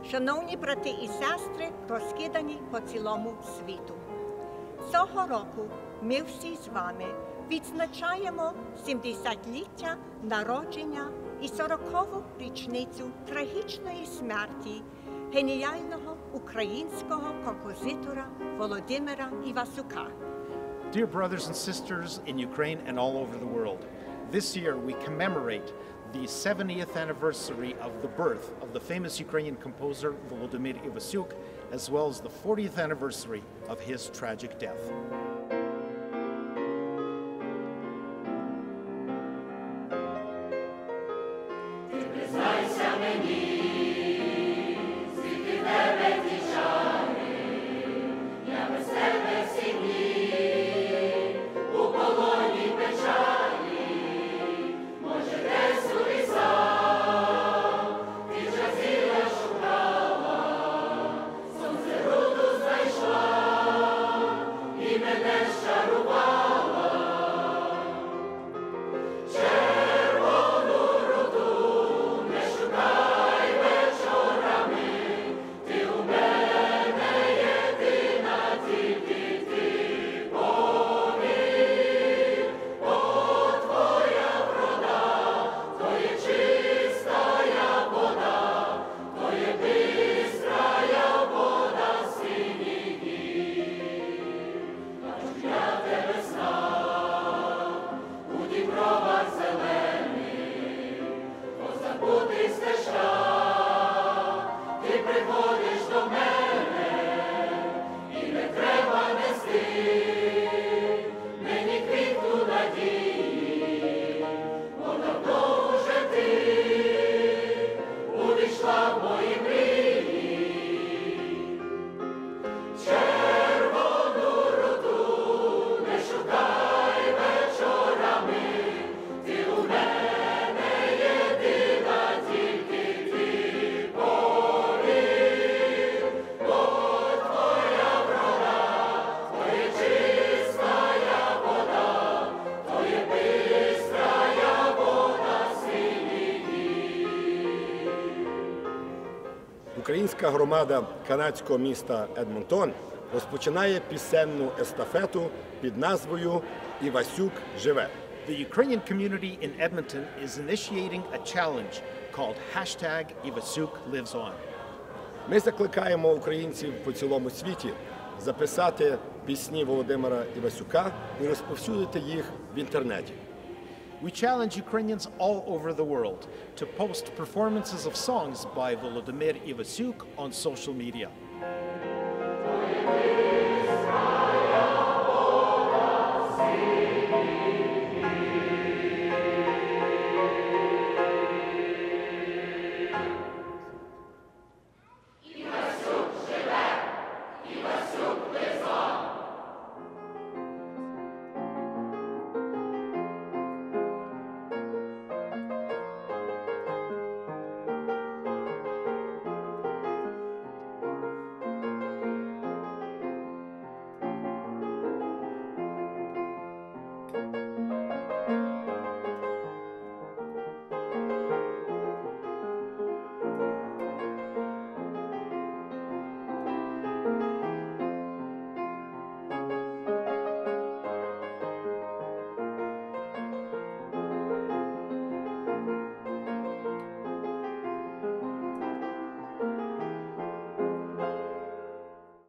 шановні брати і сестри, розкидані по цілому світу. Цього року ми всі з вами відзначаємо 70-ліття народження і 40-ву річницю трагічної смерті геніального українського композитора Володимира Івасюка. Dear brothers and sisters in Ukraine and all over the world, this year we commemorate the 70th anniversary of the birth of the famous Ukrainian composer Volodymyr Ivasyuk, as well as the 40th anniversary of his tragic death. Українська громада канадського міста Едмонтон розпочинає пісенну естафету під назвою «Івасюк живе». The Ukrainian community in Edmonton is initiating a challenge called #IvasykLivesOn. Ми закликаємо українців по цілому світі записати пісні Володимира Івасюка і розповсюдити їх в інтернеті. We challenge Ukrainians all over the world to post performances of songs by Volodymyr Ivasyuk on social media. Твоє